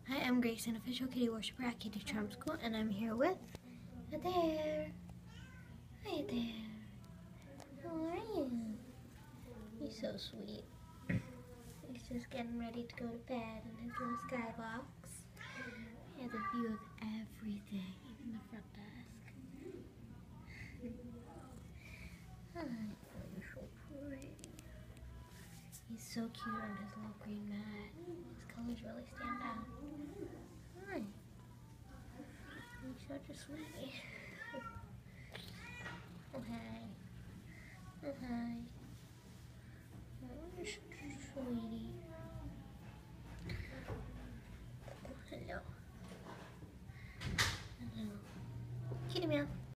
Hi, I'm Grace, an official kitty worshiper at Kitty Charm School, and I'm here with Adair. Hi, Adair. How are you? He's so sweet. He's just getting ready to go to bed in his little skybox. He has a view of everything, even the front desk. Hi, you're so pretty. He's so cute on his little green mat. His colors really stand out. Hi. He's such a sweetie. Oh, hi.